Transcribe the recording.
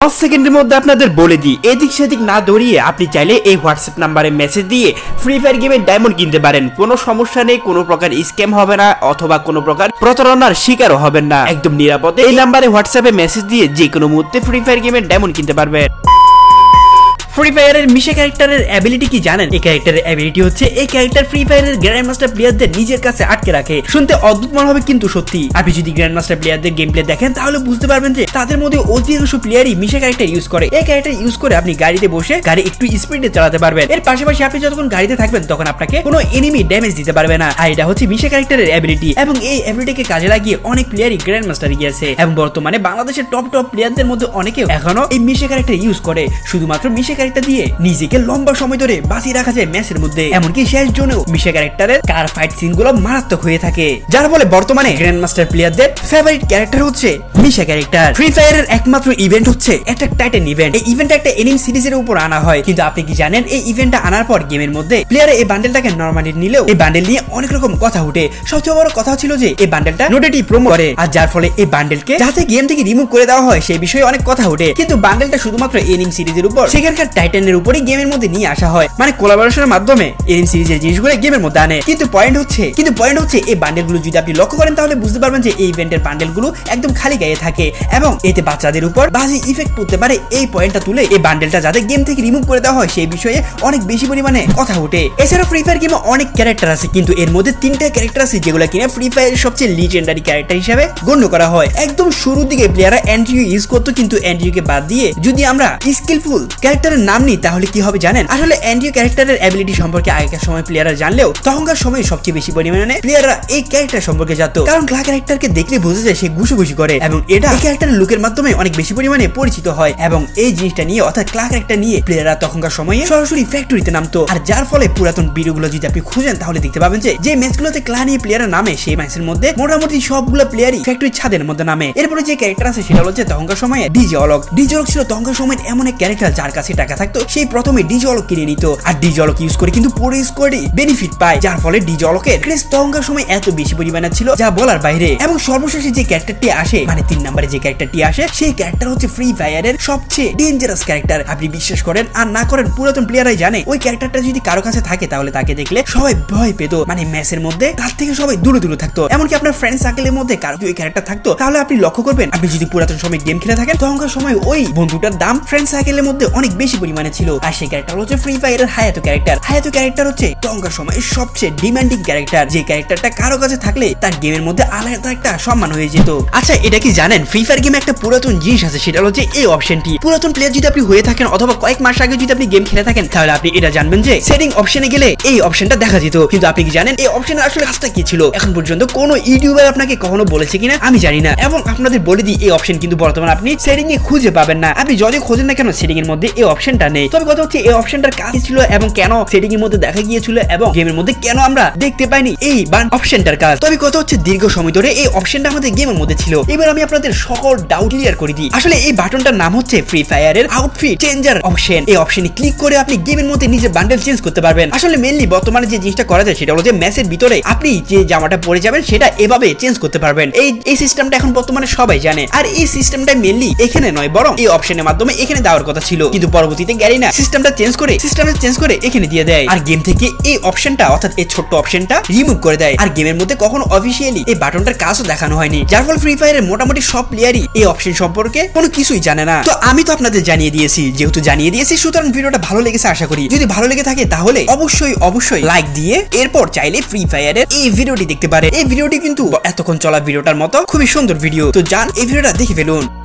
10 সেকেন্ডের মধ্যে আপনাদের বলে দিই, এদিক সেদিক না দৌড়িয়ে আপনি চাইলে এই হোয়াটসঅ্যাপ নাম্বারে মেসেজ দিয়ে ফ্রি ফায়ার গেমের ডায়মন্ড কিনতে পারেন। কোনো সমস্যা নেই, কোনো প্রকার স্ক্যাম হবে না অথবা কোনো প্রকার প্রতারণার শিকারও হবেন না। একদম নিরাপদে এই নাম্বারে হোয়াটসঅ্যাপে মেসেজ দিয়ে যে কোনো মুহূর্তে ফ্রি ফায়ার গেমের ডায়মন্ড কিনতে পারবেন। ফ্রি ফায়ারের মিশা ক্যারেক্টারের অ্যাবিলিটি কি জানেন? এই ক্যারেক্টারের অ্যাবিলিটি হচ্ছে এই ক্যারেক্টার ফ্রি ফায়ারের গ্র্যান্ড মাস্টার প্লেয়ারদের নিজের কাছে আটকে রাখে। শুনতে অদ্ভুত মনে হবে কিন্তু সত্যি। আপনি যদি গ্র্যান্ড মাস্টার প্লেয়ারদের গেম প্লে দেখেন তাহলে বুঝতে পারবেন যে তাদের মধ্যে অধিকাংশ প্লেয়ারই মিশা ক্যারেক্টার ইউজ করে। এই ক্যারেক্টার ইউজ করে আপনি গাড়িতে বসে গাড়ি একটু স্পিডে চালাতে পারবেন। এর পাশাপাশি আপনি যতক্ষণ গাড়িতে থাকবেন তখন আপনাকে কোনো এনিমি ড্যামেজ দিতে পারবে না। আর এটা হচ্ছে মিশা ক্যারেক্টারের অ্যাবিলিটি, এবং এই অ্যাবিলিটিকে কাজে লাগিয়ে অনেক প্লেয়ারই গ্র্যান্ড মাস্টারে গিয়েছে। এবং বর্তমানে বাংলাদেশের টপ প্লেয়ারদের মধ্যে অনেকেও এখনো এই মিশা ক্যারেক্টার ইউজ করে। শুধুমাত্র মিশা ক্যারেক্টার দিয়ে নিজেকে লম্বা সময় ধরে বাঁচিয়ে রাখা যায় ম্যাচের মধ্যে। এমনকি শেষ জোনেও মিশা ক্যারেক্টারের কার ফাইট সিন গুলো মারাত্মক হয়ে থাকে, যার ফলে বর্তমানে গ্র্যান্ড মাস্টার প্লেয়ারদের ফেভারিট ক্যারেক্টার হচ্ছে মিশা ক্যারেক্টার। ফ্রি ফায়ারের একমাত্র ইভেন্ট হচ্ছে একটা টাইটান ইভেন্ট। এই ইভেন্টটা একটা এনিমি সিরিজের উপর আনা হয়, কিন্তু আপনি কি জানেন এই ইভেন্টটা আনার পর গেমের মধ্যে প্লেয়ারে এই বান্ডেলটাকে নরমালি নিলেও এই বান্ডেল নিয়ে অনেক রকম কথা উঠে। সবচেয়ে বড় কথা ছিল যে এই বান্ডেলটা নোডেটি প্রমোট করে, আর যার ফলে এই বান্ডেলকে যাতে গেম থেকে রিমুভ করে দেওয়া হয় সেই বিষয়ে অনেক কথা উঠে। কিন্তু বান্ডেলটা শুধুমাত্র এনিমি সিরিজের উপর সেখানকার টাইটানের উপরই গেমের মধ্যে নিয়ে আসা হয়, মানে কোলাবোরেশনের মাধ্যমে এনিমি সিরিজের জিনিসগুলো গেমের মধ্যে আনে। কিন্তু পয়েন্ট হচ্ছে এই বান্ডেলগুলো যদি আপনি লক্ষ্য করেন তাহলে বুঝতে পারবেন যে এই ইভেন্টের বান্ডেলগুলো একদম খালি গায়ে থাকে এবং এতে বাচ্চাদের উপর বাজে ইফেক্ট পড়তে পারে। এই পয়েন্টটা তুলে এই বান্ডেলটা যাতে গেম থেকে রিমুভ করে দেওয়া হয় সেই বিষয়ে অনেক বেশি পরিমাণে কথা ওঠে। এছাড়াও ফ্রি ফায়ার গেমে অনেক ক্যারেক্টার আছে, কিন্তু এর মধ্যে 3টা ক্যারেক্টার আছে যেগুলো কিনা ফ্রি ফায়ারের সবচেয়ে লিজেন্ডারি ক্যারেক্টার হিসেবে গণ্য করা হয়। একদম শুরুর দিকে প্লেয়াররা এন্ট্রিও ইউজ করতো, কিন্তু এন্ট্রিওকে বাদ দিয়ে যদি আমরা স্কিলফুল ক্যারেক্টারের নাম নিই তাহলে কি হবে জানেন? আসলে এন্ট্রিও ক্যারেক্টারের অ্যাবিলিটি সম্পর্কে আগেকার সময় প্লেয়াররা জানলেও তখনকার সময় সবচেয়ে বেশি পরিমাণে প্লেয়াররা এই ক্যারেক্টার সম্পর্কে জানতো, কারণ ক্লা ক্যারেক্টারকে দেখলে বোঝা যায় সে ঘুষি করে, এবং এটা এই ক্যারেক্টারের লুকের মাধ্যমে অনেক বেশি পরিমাণে পরিচিত হয়। এবং এই জিনিসটা নিয়ে অর্থাৎ ক্লা ক্যারেক্টার নিয়ে প্লেয়াররা তখনকার সময়ে সরাসরি ফ্যাক্টরিতে নামতো। আর যার ফলে পুরাতন ভিডিওগুলো যদি আপনি খুঁজেন তাহলে দেখতে পাবেন যে ম্যাচগুলোতে ক্লা নিয়ে প্লেয়াররা নামে সেই ম্যাচের মধ্যে মোটামুটি সবগুলো প্লেয়ারই ফ্যাক্টরির ছাদের মধ্যে নামে। এরপরে যে ক্যারেক্টার আছে সেটা হচ্ছে তখনকার সময়ে ডিজে অলক ছিল তখনকার সময়ের এমন এক ক্যারেক্টার যার কাছে টাকা থাকতো সেই প্রথমে ডিজে অলক কিনে নিত, আর ডিজে অলক ইউজ করে কিন্তু পুরো স্কোয়াডই বেনিফিট পায়, যার ফলে ডিজে অলকের ক্রেজ তখনকার সময় এত বেশি পরিমাণে ছিল যা বলার বাইরে। এবং সর্বশেষে যে ক্যারেক্টারটি আসে, মানে 3 নম্বরে যে ক্যারেক্টারটি আসে সেই ক্যারেক্টার হচ্ছে ফ্রি ফায়ারের সবচেয়ে ডেঞ্জারাস ক্যারেক্টার। আপনি বিশ্বাস করেন আর না করেন পুরাতন প্লেয়াররাই জানে ওই ক্যারেক্টারটা যদি কারো কাছে থাকে তাহলে তাকে দেখলে সবাই ভয় পেত, মানে ম্যাচের মধ্যে তার থেকে সবাই দূরে থাকতো। এমনকি আপনার ফ্রেন্ড সার্কেলের মধ্যে কারো ওই ক্যারেক্টার থাকতো তাহলে আপনি লক্ষ্য করবেন আপনি যদি পুরাতন সময় গেম খেলে থাকেন তখনকার সময় ওই বন্ধুটার দাম ফ্রেন্ড সার্কেলের মধ্যে অনেক বেশি পরিমাণে ছিল। আর সেই ক্যারেক্টার হচ্ছে ফ্রি ফায়ারের হায়াতো ক্যারেক্টার হচ্ছে তখনকার সময় সবচেয়ে ডিমান্ডিং ক্যারেক্টার, যে ক্যারেক্টারটা কারো কাছে থাকলে তার গেমের মধ্যে আলাদা একটা সম্মান হয়ে যেত। আচ্ছা, এটা কি জানেন ফ্রি ফায়ার গেমে একটা পুরাতন জিনিস আছে, সেটা হচ্ছে এই অপশনটি। পুরাতন প্লেয়ার যদি আপনি হয়ে থাকেন অথবা কয়েক মাস আগে যদি আপনি গেম খেলে থাকেন তাহলে আপনি এটা জানবেন যে সেটিং অপশনে গেলে এই অপশনটা দেখা যেত। কিন্তু আপনি কি জানেন এই অপশনের আসলে কাজটা কি ছিল? এখন পর্যন্ত কোনো ইউটিউবার আপনাকে কখনো বলেছে কিনা আমি জানি না, এবং আপনাদের বলে দিই এই অপশন কিন্তু বর্তমানে আপনি সেটিং এ খুঁজে পাবেন না। আপনি যদি খোঁজেন না কেন সেটিং এর মধ্যে এই অপশনটা নেই। তবে কথা হচ্ছে এই অপশনটার কাজ ছিল এবং কেন সেটিং এর মধ্যে দেখা গিয়েছিল এবং গেমের মধ্যে কেন আমরা দেখতে পাইনি এই অপশনটার কাজ। তবে কথা হচ্ছে দীর্ঘ সময় ধরে এই অপশনটা আমাদের গেমের মধ্যে ছিল। এবার আমি আপনাদের সকল ডাউট ক্লিয়ার করে দিই। আসলে এই বাটনটার নাম হচ্ছে ফ্রি ফায়ারের আউটফিট চেঞ্জার অপশন। এই অপশনে ক্লিক করে আপনি গেমের মধ্যে নিজের বান্ডেল চেঞ্জ করতে পারবেন। আসলে মেইনলি বর্তমানে যে জিনিসটা করা যায় সেটা হলো যে ম্যাচের ভিতরে আপনি যে জামাটা পরে যাবেন সেটা এভাবে চেঞ্জ করতে পারবেন। এই সিস্টেমটা এখন বর্তমানে সবাই জানে, আর এই সিস্টেমটা মেইনলি এখানে নয় বরং এই অপশনের মাধ্যমে এখানে দেওয়ার কথা ছিল, কিন্তু পরবর্তীতে গ্যারিনা সিস্টেমটা চেঞ্জ করে এখানে দিয়ে দেয়, আর গেম থেকে এই অপশনটা অর্থাৎ এই ছোট্ট অপশনটা রিমুভ করে দেয়। আর গেমের মধ্যে কখনো অফিসিয়ালি এই বাটনটার কাজও দেখানো হয়নি, যার ফলে ফ্রি ফায়ারের মোটামুটি সব প্লেয়ারই এই অপশন সম্পর্কে কোনো কিছুই জানে না। তো আমি তো আপনাদের জানিয়ে দিয়েছি, যেহেতু জানিয়ে দিয়েছি সুতরাং ভিডিওটা ভালো লেগেছে আশা করি। যদি ভালো লেগে থাকে তাহলে অবশ্যই লাইক দিয়ে এরপর চাইলে ফ্রি ফায়ারের এই ভিডিওটি দেখতে পারে। এই ভিডিওটি কিন্তু এতক্ষণ চলা ভিডিওটার মতো খুবই সুন্দর ভিডিও, তো যান এই ভিডিওটা দেখে ফেলুন।